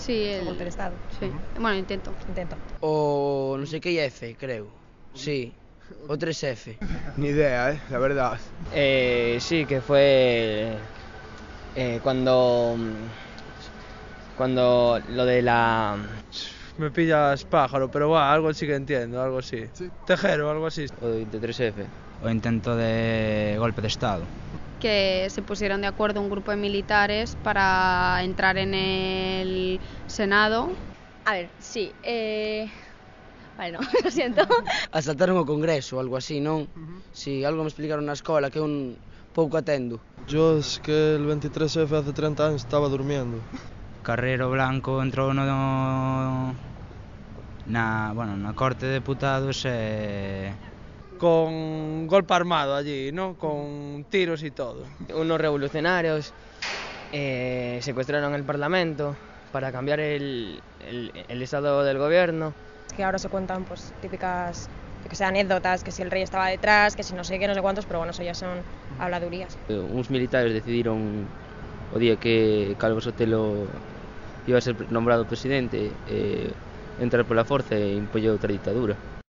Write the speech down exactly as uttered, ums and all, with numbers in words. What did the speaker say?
Sí, o el... golpe de Estado. Sí. Bueno, intento. Intento. O non sei que F, creo. Sí, o tres F. Ni idea, eh, la verdad. Eh, sí, que fue eh, cuando cuando lo de la... Me pillas pájaro, pero va, algo sí que entiendo, algo así. ¿Sí? Tejero, algo así. O de veintitrés F. O intento de golpe de Estado. Que se pusieron de acuerdo un grupo de militares para entrar en el Senado. A ver, sí, eh... Vale, no, lo siento. Asaltaron o Congreso ou algo así, non? Si, sí, algo me explicaron na escola que un pouco atendo. Yo es que el veintitrés F hace treinta años estaba durmiendo. Carrero Blanco entrou no na, bueno, na Corte de Deputados e... Con golpe armado allí, ¿no? Con tiros y todo. Unos revolucionarios eh, secuestraron el Parlamento para cambiar el, el, el estado del gobierno. Que ahora se cuentan pues típicas, que sean anécdotas, que si el rey estaba detrás, que si no sé qué, no sé cuántos, pero bueno, eso ya son habladurías. Eh, uns militares decidiron o día que Calvo Sotelo iba a ser nombrado presidente eh, entrar pola forza e impoñer outra ditadura.